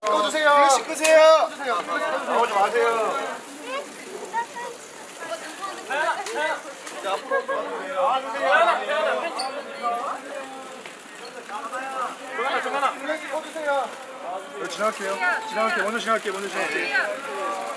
꺼주세요. 플래시 끄세요. 나오지 마세요. 정하나. 플래시 꺼주세요. 지나갈게요. 먼저 지나갈게요.